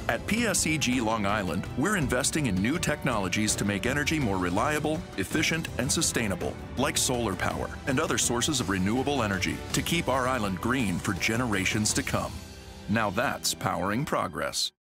At PSEG Long Island, we're investing in new technologies to make energy more reliable, efficient, and sustainable, like solar power and other sources of renewable energy, to keep our island green for generations to come. Now that's powering progress.